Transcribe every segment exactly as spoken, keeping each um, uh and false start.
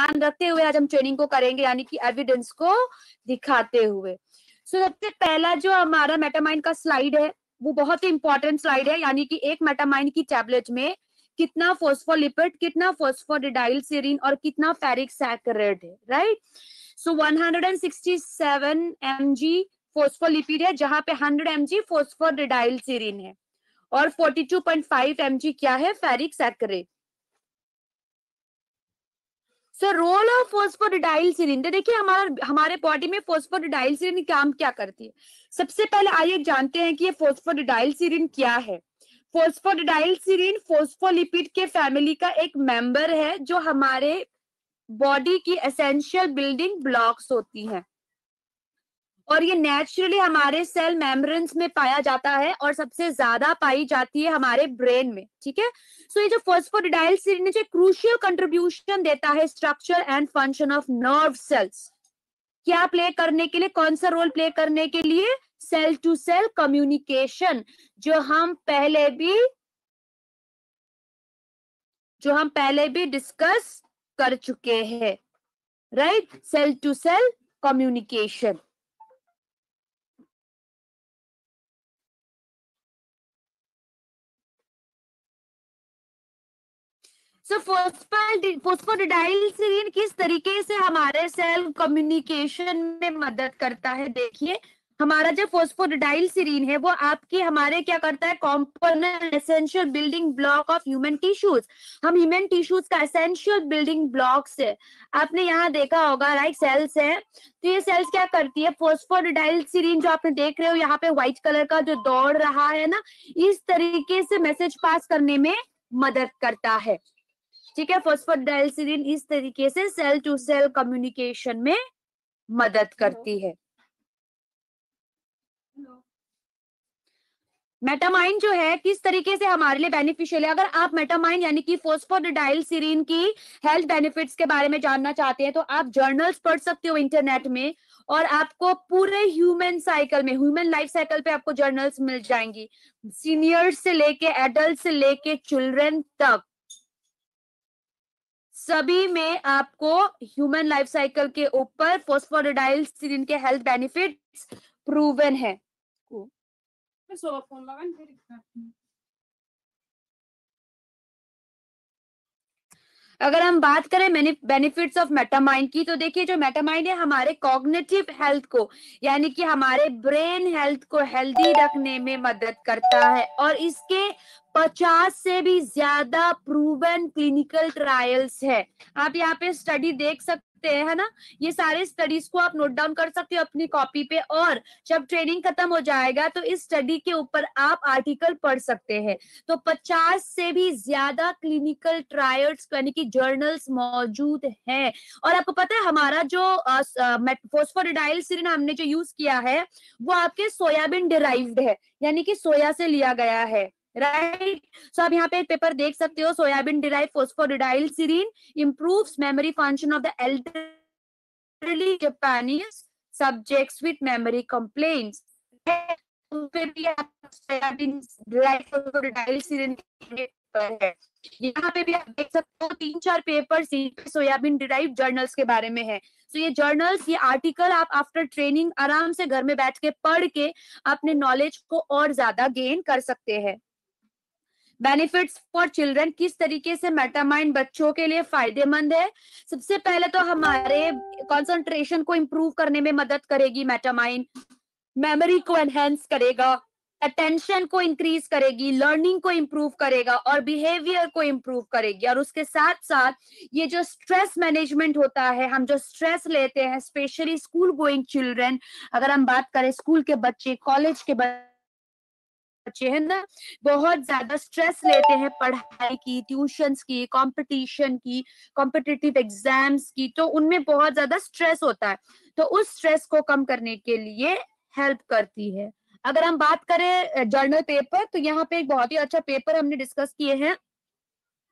ध्यान रखते हुए आज हम ट्रेनिंग को करेंगे, यानी कि एविडेंस को दिखाते हुए। सो so, सबसे पहला जो हमारा मेटामाइन का स्लाइड है वो बहुत ही इंपॉर्टेंट स्लाइड है, यानी कि एक मेटामाइन की टैबलेट में कितना फॉस्फोलिपिड, कितना फॉस्फोडिडाइलसीरीन और कितना फेरिक सैकराइड है, right. So one hundred sixty seven mg phospholipid है, जहां पे हंड्रेड एमजी फॉस्फोडिडाइलसीरीन है और forty two point five mg क्या है, ferric saccharide. So role of phosphatidylserine, तो देखिए हमारा हमारे बॉडी में फॉस्फोडिडाइलसीरीन काम क्या करती है। सबसे पहले आइए जानते हैं कि ये फॉस्फोडिडाइलसीरीन क्या है। फॉस्फोडिडाइलसीरीन फॉस्फोलिपिड के फैमिली का एक मेंबर है जो हमारे बॉडी की एसेंशियल बिल्डिंग ब्लॉक्स होती हैं और ये नेचुरली हमारे सेल मेम्ब्रेन्स में पाया जाता है और सबसे ज्यादा पाई जाती है हमारे ब्रेन में, ठीक है। सो ये जो फॉस्फोडिडाइलसीरीन जो क्रूशियल कंट्रीब्यूशन देता है structure and function of nerve cells, क्या प्ले करने के लिए, कौन सा रोल प्ले करने के लिए, सेल टू सेल कम्युनिकेशन, जो हम पहले भी जो हम पहले भी डिस्कस कर चुके हैं, right, cell to cell communication. So phosphatidylserine किस तरीके से हमारे सेल कम्युनिकेशन में मदद करता है। देखिए हमारा जो फॉस्फोडिडाइलसीरीन है वो आपके हमारे क्या करता है, component essential building block of human tissues. हम ह्यूमन टिश्यूज का एसेंशियल बिल्डिंग ब्लॉक्स है, आपने यहाँ देखा होगा, राइट, सेल्स है। तो ये सेल्स क्या करती है, फॉस्फोडिडाइलसीरीन जो आपने देख रहे हो यहाँ पे व्हाइट कलर का जो दौड़ रहा है ना, इस तरीके से मैसेज पास करने में मदद करता है, ठीक है। फॉस्फोडाइलसीरीन इस तरीके से सेल टू सेल कम्युनिकेशन में मदद करती है। मेटामाइन जो है किस तरीके से हमारे लिए बेनिफिशियल है। अगर आप मेटामाइन यानी कि फॉस्फोडाइलसीरीन की हेल्थ बेनिफिट्स के बारे में जानना चाहते हैं तो आप जर्नल्स पढ़ सकते हो इंटरनेट में, और आपको पूरे ह्यूमन साइकिल में, ह्यूमन लाइफ साइकिल पे आपको जर्नल्स मिल जाएंगी, सीनियर्स से लेके एडल्ट से लेके चिल्ड्रन तक, सभी में आपको ह्यूमन लाइफ साइकिल के ऊपर फॉस्फोडाइलसीरीन के हेल्थ बेनिफिट्स प्रूवन है। अगर हम बात करें बेनिफिट्स ऑफ मेटामाइन की, तो देखिए जो मेटामाइन है हमारे कॉग्निटिव हेल्थ को, यानी कि हमारे ब्रेन हेल्थ को हेल्दी रखने में मदद करता है, और इसके पचास से भी ज्यादा प्रूवन क्लिनिकल ट्रायल्स है। आप यहाँ पे स्टडी देख सकते हैं, है ना, ये सारे स्टडीज को आप नोट डाउन कर सकते हो अपनी कॉपी पे, और जब ट्रेनिंग खत्म हो जाएगा तो इस स्टडी के ऊपर आप आर्टिकल पढ़ सकते हैं। तो पचास से भी ज्यादा क्लिनिकल ट्रायल्स यानी कि जर्नल्स मौजूद हैं। और आपको पता है हमारा जो फॉस्फोडाइलसीरीन हमने जो यूज किया है वो आपके सोयाबीन डिराइव्ड है, यानी कि सोया से लिया गया है, राइट। सो आप यहाँ पे एक पेपर देख सकते हो, soybean derive phosphatidylserine improves memory function of the elderly Japanese subjects with memory complaints। पे भी आप सोयाबीन डिराइव फॉस्फोडाइलसीरीन है, यहाँ पे भी आप देख सकते हो तीन चार पेपर सोयाबीन डिराइव जर्नल्स के बारे में है। तो ये जर्नल्स, ये आर्टिकल आप आफ्टर ट्रेनिंग आराम से घर में बैठ के पढ़ के अपने नॉलेज को और ज्यादा गेन कर सकते हैं। बेनिफिट्स फॉर चिल्ड्रन, किस तरीके से मेटामाइन बच्चों के लिए फायदेमंद है। सबसे पहले तो हमारे कंसंट्रेशन को इंप्रूव करने में मदद करेगी मेटामाइन, मेमोरी को एनहेंस करेगा, अटेंशन को इंक्रीज करेगी, लर्निंग को इंप्रूव करेगा और बिहेवियर को इंप्रूव करेगी। और उसके साथ साथ ये जो स्ट्रेस मैनेजमेंट होता है, हम जो स्ट्रेस लेते हैं स्पेशली स्कूल गोइंग चिल्ड्रन, अगर हम बात करें स्कूल के बच्चे, कॉलेज के बच्चे बच्चे हैं ना, बहुत ज्यादा स्ट्रेस लेते हैं पढ़ाई की, ट्यूशंस की, कंपटीशन की, कॉम्पिटिटिव एग्जाम्स की, तो उनमें बहुत ज्यादा स्ट्रेस होता है। तो उस स्ट्रेस को कम करने के लिए हेल्प करती है। अगर हम बात करें जर्नल पेपर, तो यहाँ पे एक बहुत ही अच्छा पेपर हमने डिस्कस किए हैं,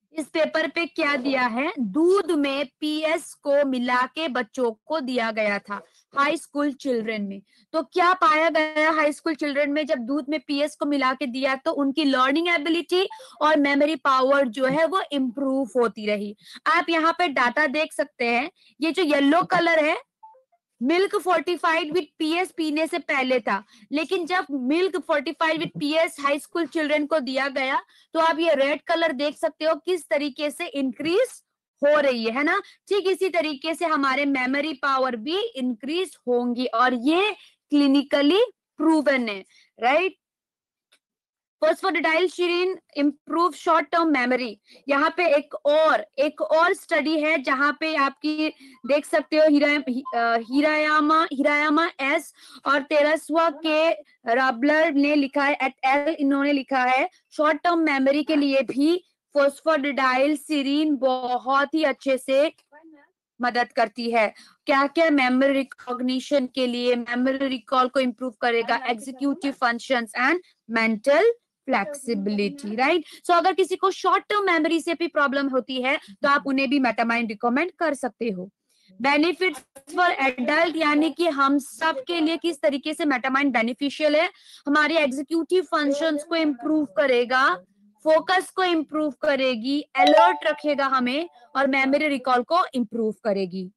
इस पेपर पे क्या दिया है, दूध में पीएस को मिला के बच्चों को दिया गया था हाई स्कूल चिल्ड्रन में। तो क्या पाया गया हाई स्कूल चिल्ड्रन में, जब दूध में पीएस को मिला के दिया तो उनकी लर्निंग एबिलिटी और मेमोरी पावर जो है वो इम्प्रूव होती रही। आप यहाँ पे डाटा देख सकते हैं, ये जो येलो कलर है मिल्क फोर्टिफाइड विद पीएस पीने से पहले था, लेकिन जब milk fortified with PS high school children को दिया गया तो आप ये रेड कलर देख सकते हो किस तरीके से इंक्रीज हो रही है, है ना। ठीक इसी तरीके से हमारे मेमोरी पावर भी इंक्रीज होंगी और ये क्लिनिकली प्रूवन है, right. Phosphatidylserine improve short term memory. यहाँ पे एक और एक और स्टडी है जहाँ पे आपकी देख सकते हो हिरा, हिरायामा हिरायामा एस और तेरसवा के राबलर ने लिखा है एट एल, इन्होंने लिखा है शॉर्ट टर्म मेमोरी के लिए भी फॉस्फोडिटाइलशीरीन बहुत ही अच्छे से मदद करती है। क्या क्या, मेमोरी रिकॉग्निशन के लिए, मेमोरी रिकॉल को इम्प्रूव करेगा, executive functions and mental flexibility, right. So अगर किसी को शॉर्ट टर्म मेमोरी से भी प्रॉब्लम होती है तो आप उन्हें भी मेटामाइन रिकमेंड कर सकते हो। बेनिफिट्स फॉर एडल्ट, यानी कि हम सब के लिए किस तरीके से मेटामाइन बेनिफिशियल है, हमारी एग्जीक्यूटिव फंक्शंस को इम्प्रूव करेगा, फोकस को इम्प्रूव करेगी, अलर्ट रखेगा हमें और मेमोरी रिकॉल को इम्प्रूव करेगी।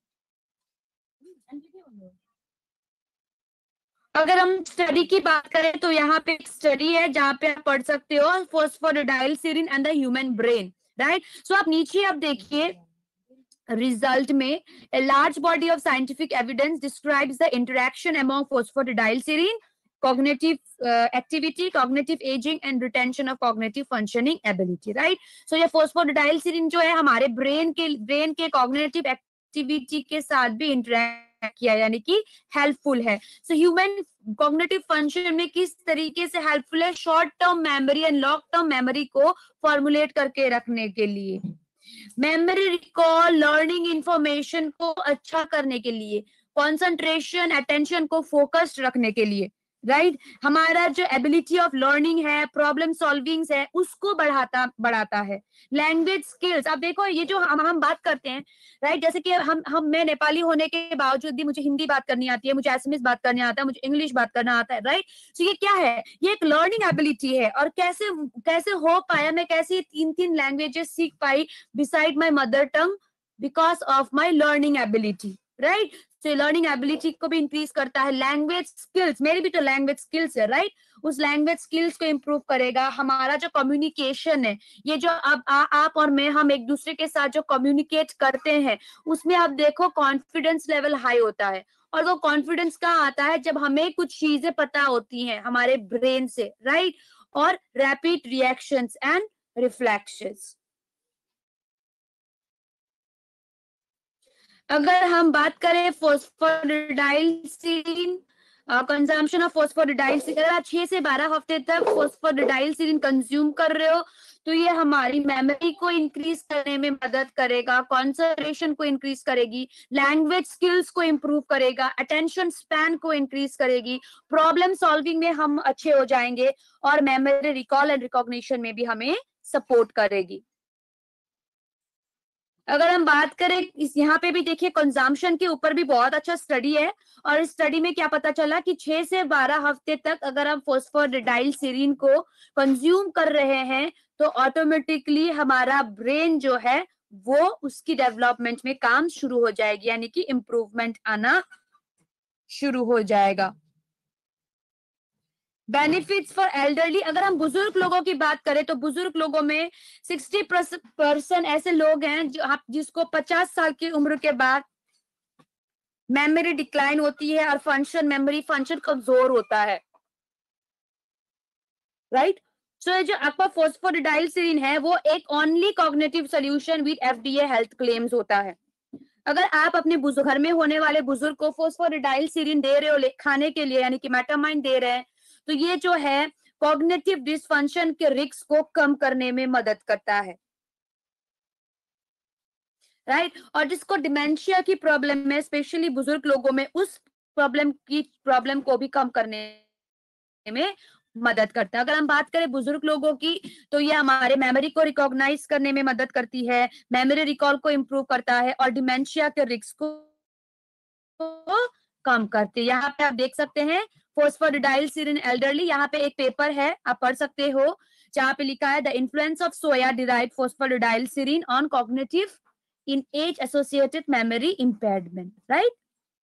अगर हम स्टडी की बात करें तो यहाँ पे एक स्टडी है जहाँ पे आप पढ़ सकते हो phosphatidylserine and the human brain, right. So आप नीचे आप देखिए रिजल्ट में, a large body of scientific evidence describes the interaction among phosphatidylserine, cognitive uh, activity, cognitive aging and retention of cognitive functioning ability, right. so ये phosphatidylserine जो है हमारे brain के ब्रेन के cognitive activity के साथ भी इंटरेक्ट किया, यानी कि हेल्पफुल है। सो ह्यूमन कॉग्निटिव फंक्शन में किस तरीके से हेल्पफुल है, short term memory and long term memory को फॉर्मुलेट करके रखने के लिए, मेमोरी रिकॉल, लर्निंग इंफॉर्मेशन को अच्छा करने के लिए, कंसंट्रेशन अटेंशन को फोकस्ड रखने के लिए, राइट right? हमारा जो एबिलिटी ऑफ लर्निंग है, प्रॉब्लम सॉल्विंग है, उसको बढ़ाता बढ़ाता है। लैंग्वेज स्किल्स, आप देखो ये जो हम हम बात करते हैं, राइट right? जैसे कि हम हम मैं नेपाली होने के बावजूद भी मुझे हिंदी बात करनी आती है, मुझे एसएमएस बात करनी आता है, मुझे इंग्लिश बात करना आता है, राइट right? तो ये क्या है, ये एक लर्निंग एबिलिटी है। और कैसे कैसे हो पाया, मैं कैसे तीन तीन लैंग्वेजेस सीख पाई beside my mother tongue, because of my learning ability, right. तो लर्निंग एबिलिटी को भी इंक्रीज करता है। लैंग्वेज स्किल्स, मेरी भी तो लैंग्वेज स्किल्स है, राइट right? उस लैंग्वेज स्किल्स को इम्प्रूव करेगा। हमारा जो कम्युनिकेशन है, ये जो अब आ, आप और मैं हम एक दूसरे के साथ जो कम्युनिकेट करते हैं, उसमें आप देखो कॉन्फिडेंस लेवल हाई होता है। और वो कॉन्फिडेंस कहाँ आता है, जब हमें कुछ चीजें पता होती हैं हमारे ब्रेन से, राइट right? और रैपिड रिएक्शंस एंड रिफ्लेक्शंस। अगर हम बात करें फॉस्फोडिटाइलसीन, कंजम्पशन ऑफ फॉस्फोडिटाइलसीन, अगर आप छह से बारह हफ्ते तक फॉस्फोडिटाइलसीन कंज्यूम कर रहे हो तो ये हमारी मेमोरी को इंक्रीज करने में मदद करेगा, कंसंट्रेशन को इंक्रीज करेगी, लैंग्वेज स्किल्स को इंप्रूव करेगा, अटेंशन स्पैन को इंक्रीज करेगी, प्रॉब्लम सॉल्विंग में हम अच्छे हो जाएंगे और मेमोरी रिकॉल एंड रिकॉग्निशन में भी हमें सपोर्ट करेगी। अगर हम बात करें इस यहाँ पे भी देखिए कंजम्पशन के ऊपर भी बहुत अच्छा स्टडी है और इस स्टडी में क्या पता चला कि छह से बारह हफ्ते तक अगर हम फॉस्फोडिटाइलसीरीन को कंज्यूम कर रहे हैं तो ऑटोमेटिकली हमारा ब्रेन जो है वो उसकी डेवलपमेंट में काम शुरू हो जाएगी, यानी कि इम्प्रूवमेंट आना शुरू हो जाएगा। बेनिफिट्स फॉर एल्डरली, अगर हम बुजुर्ग लोगों की बात करें तो बुजुर्ग लोगों में सिक्सटी परसेंट ऐसे लोग हैं जो आप जिसको पचास साल की उम्र के बाद मेमोरी डिक्लाइन होती है और फंक्शन मेमोरी फंक्शन कमजोर होता है, राइट right? सो so, जो आपका फॉस्फोडिटाइलसीन है वो एक only cognitive solution with FDA health claims होता है। अगर आप अपने घर में होने वाले बुजुर्ग को फॉस्फोडिटाइलसीन दे रहे हो खाने के लिए, यानी कि मेटामाइन दे रहे हैं, तो ये जो है कॉग्निटिव डिसफंक्शन के रिस्क को कम करने में मदद करता है, राइट right? और जिसको डिमेंशिया की प्रॉब्लम है, स्पेशली बुजुर्ग लोगों में, उस प्रॉब्लम की प्रॉब्लम को भी कम करने में मदद करता है। अगर हम बात करें बुजुर्ग लोगों की, तो ये हमारे मेमोरी को रिकॉग्नाइज करने में मदद करती है, मेमोरी रिकॉल को इम्प्रूव करता है और डिमेंशिया के रिस्क को कम करती है। यहाँ पे आप देख सकते हैं फॉस्फोडिडाइलसिन इन एल्डरली, यहाँ पे एक पेपर है, आप पढ़ सकते हो, जहाँ पे लिखा है the influence of soya derived phosphatidylserine on cognitive in age associated memory impairment, right.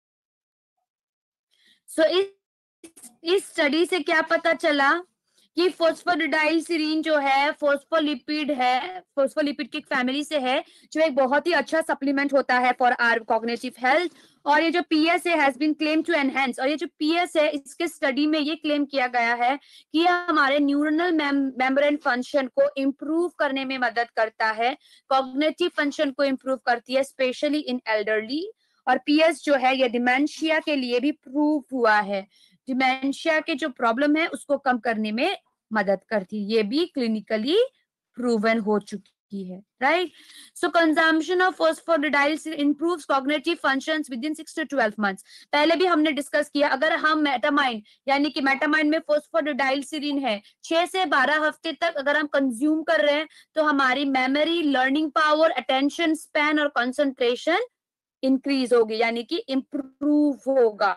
So इस इस स्टडी से क्या पता चला कि फॉस्फोडिडाइलसिन जो है फॉस्फोलिपिड है, फॉस्फोलिपिड की एक फैमिली से है, जो एक बहुत ही अच्छा सप्लीमेंट होता है फॉर आवर कॉग्निटिव हेल्थ। और ये जो पीएस है has been claim to enhance, और ये जो पीएस है इसके स्टडी में ये क्लेम किया गया है कि ये हमारे न्यूरनल मेम्ब्रेन फंक्शन को इम्प्रूव करने में मदद करता है, कॉग्निटिव फंक्शन को इम्प्रूव करती है, स्पेशली इन एल्डरली। और पीएस जो है ये डिमेंशिया के लिए भी प्रूव हुआ है, डिमेंशिया के जो प्रॉब्लम है उसको कम करने में मदद करती है, ये भी क्लिनिकली प्रूवन हो चुकी है, right. So consumption of phosphatidylserine improves cognitive functions within six to twelve months. पहले भी हमने डिस्कस किया, अगर हम मेटामाइन यानी कि मेटामाइन में फॉस्फोडिडाइलसिन है, छह से बारह हफ्ते तक अगर हम कंज्यूम कर रहे हैं तो हमारी memory, learning power, attention span और कंसंट्रेशन इंक्रीज होगी, यानी कि इंप्रूव होगा।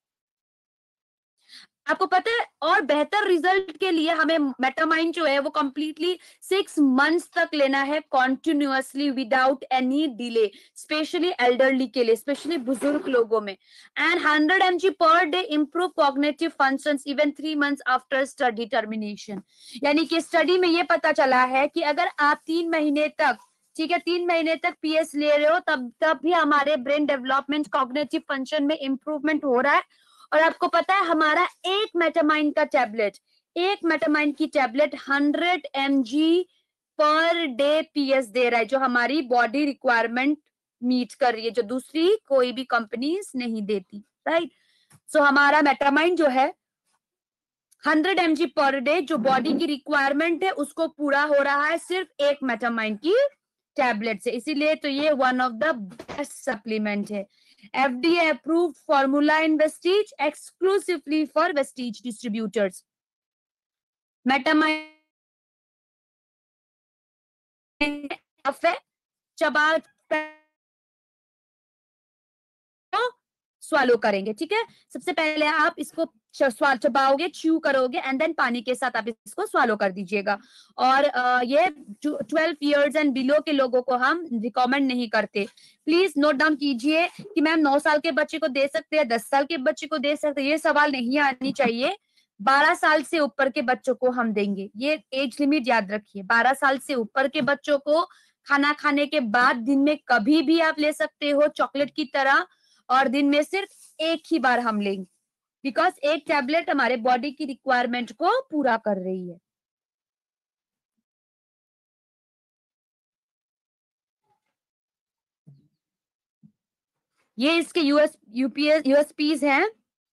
आपको पता है, और बेहतर रिजल्ट के लिए हमें मेटामाइन जो है वो कंप्लीटली सिक्स मंथ्स तक लेना है continuously without any delay, specially elderly के लिए, स्पेशली बुजुर्ग लोगों में। And hundred M G per day improve cognitive functions even three months after study termination. यानी कि स्टडी में ये पता चला है कि अगर आप तीन महीने तक, ठीक है, तीन महीने तक पीएस ले रहे हो, तब तब भी हमारे ब्रेन डेवलपमेंट, कॉग्निटिव फंक्शन में इंप्रूवमेंट हो रहा है। और आपको पता है हमारा एक मेटामाइन का टैबलेट, एक मेटामाइन की tablet hundred M G per day PS दे रहा है, जो हमारी बॉडी रिक्वायरमेंट मीट कर रही है, जो दूसरी कोई भी कंपनीज नहीं देती, राइट। सो हमारा मेटामाइन जो है hundred M G per day, जो बॉडी की रिक्वायरमेंट है उसको पूरा हो रहा है सिर्फ एक मेटामाइन की टैबलेट से, इसीलिए तो ये one of the best supplement है। F D A approved formula in Vestige exclusively for Vestige distributors. Metamine चबा स्वालो करेंगे, ठीक है। सबसे पहले आप इसको स्वाल चबाओगे, च्यू करोगे एंड देन पानी के साथ आप इसको स्वालो कर दीजिएगा। और आ, ये ट्वेल्व इयर्स एंड बिलो के लोगों को हम रिकमेंड नहीं करते। प्लीज नोट डाउन कीजिए कि मैम नौ साल के बच्चे को दे सकते हैं, दस साल के बच्चे को दे सकते हैं, ये सवाल नहीं आनी चाहिए। बारह साल से ऊपर के बच्चों को हम देंगे, ये एज लिमिट याद रखिए। बारह साल से ऊपर के बच्चों को खाना खाने के बाद दिन में कभी भी आप ले सकते हो, चॉकलेट की तरह, और दिन में सिर्फ एक ही बार हम लेंगे, बिकॉज एक टैबलेट हमारे बॉडी की रिक्वायरमेंट को पूरा कर रही है। ये इसके यूएस यूपीएस यूएसपीज हैं।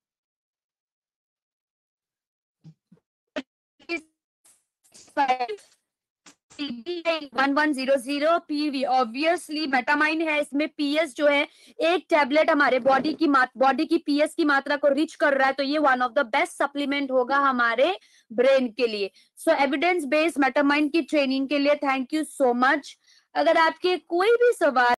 One one zero zero PV obviously Metamine है, इसमें पीएस जो है एक टैबलेट हमारे बॉडी की बॉडी की पीएस की मात्रा को रिच कर रहा है, तो ये one of the best supplement होगा हमारे ब्रेन के लिए। सो एविडेंस बेस्ड मेटामाइन की ट्रेनिंग के लिए थैंक यू सो मच। अगर आपके कोई भी सवाल